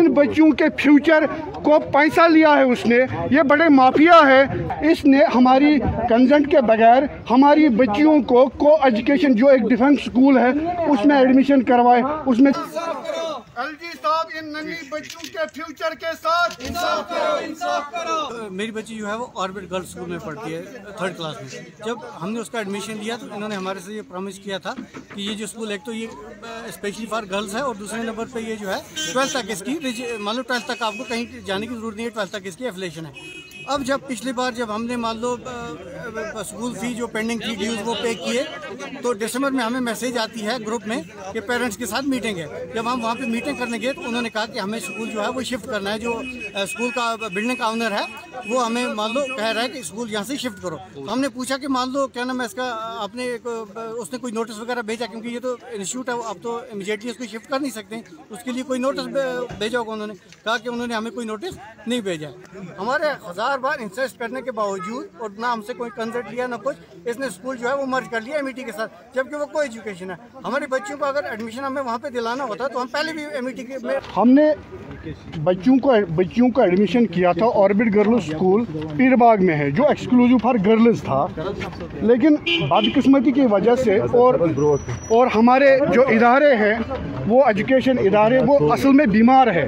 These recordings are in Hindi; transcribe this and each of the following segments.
बच्चों के फ्यूचर को पैसा लिया है उसने। ये बड़े माफिया है। इसने हमारी कंसेंट के बगैर हमारी बच्चियों को एजुकेशन जो एक डिफेंस स्कूल है उसमें एडमिशन करवाए। उसमें एलजी साहब इन नन्ही बच्चों के फ्यूचर के साथ इंसाफ करो, इंसाफ करो। मेरी बच्ची जो है वो ऑर्बिट गर्ल्स स्कूल में पढ़ती है 3rd क्लास में। जब हमने उसका एडमिशन लिया तो इन्होंने हमारे से ये प्रॉमिस किया था कि ये जो स्कूल एक तो ये स्पेशली फॉर गर्ल्स है और दूसरे नंबर पे ये जो है 12th तक इसकी मान लो 12th तक आपको कहीं जाने की जरूरत नहीं है, 12th तक इसकी एफिलिएशन है। अब जब पिछली बार जब हमने मान लो स्कूल फी जो पेंडिंग थी ड्यूज वो पे किए तो दिसंबर में हमें मैसेज आती है ग्रुप में कि पेरेंट्स के साथ मीटिंग है। जब हम वहाँ पे मीटिंग करने गए तो उन्होंने कहा कि हमें स्कूल जो है वो शिफ्ट करना है। जो स्कूल का बिल्डिंग का ओनर है वो हमें मान लो कह रहा है कि स्कूल यहाँ से शिफ्ट करो। हमने पूछा कि मान लो क्या नाम है इसका, आपने उसने कोई नोटिस वगैरह भेजा, क्योंकि ये तो इंस्टीट्यूट है अब तो इमीडिएटली उसको शिफ्ट कर नहीं सकते, उसके लिए कोई नोटिस भेजा होगा। उन्होंने कहा कि उन्होंने हमें कोई नोटिस नहीं भेजा। हमारे 1000 बार इंसिस्ट करने के बावजूद और ना हमसे कोई कंसल्ट लिया ना कुछ, इसने स्कूल जो है वो मर्ज कर लिया एमईटी के साथ, जबकि वो कोई एजुकेशन है। हमारे बच्चों को अगर एडमिशन हमें वहाँ पे दिलाना होता तो हम पहले भी एमईटी में हमने बच्चों को एडमिशन किया था। ऑर्बिट गर्ल्स स्कूल पीरबाग में है जो एक्सक्लूसिव फॉर गर्ल्स था, लेकिन बदकिस्मती की वजह से और हमारे जो इदारे हैं वो एजुकेशन इदारे वो असल में बीमार है।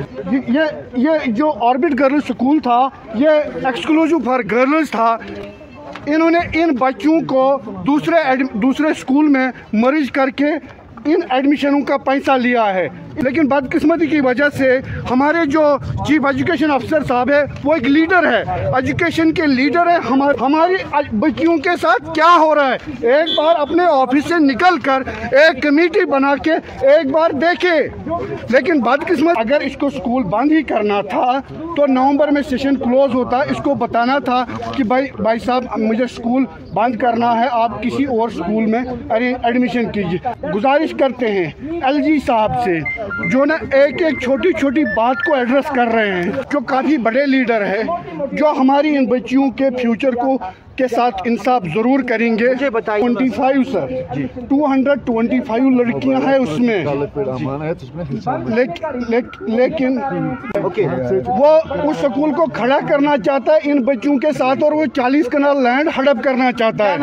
ये जो ऑर्बिट गर्ल्स स्कूल था ये एक्सक्लूसिव फॉर गर्ल्स था। इन्होंने इन बच्चों को दूसरे स्कूल में मर्ज करके इन एडमिशनों का पैसा लिया है। लेकिन बदकिस्मती की वजह से हमारे जो चीफ एजुकेशन अफसर साहब है वो एक लीडर है, एजुकेशन के लीडर है। हमारी बच्चियों के साथ क्या हो रहा है, एक बार अपने ऑफिस से निकल कर एक कमेटी बना के एक बार देखे। लेकिन बदकिस्मत, अगर इसको स्कूल बंद ही करना था तो नवंबर में सेशन क्लोज होता, इसको बताना था कि भाई साहब मुझे स्कूल बंद करना है, आप किसी और स्कूल में एडमिशन कीजिए। गुजारिश करते हैं एलजी साहब से जो ना एक छोटी छोटी बात को एड्रेस कर रहे हैं, जो काफ़ी बड़े लीडर है, जो हमारी इन बच्चियों के फ्यूचर के साथ इंसाफ ज़रूर करेंगे। 25 सर 225 लड़कियां हैं उसमें, लेकिन वो उस स्कूल को खड़ा करना चाहता है इन बच्चों के साथ और वो 40 कनाल लैंड हड़प करना चाहता है।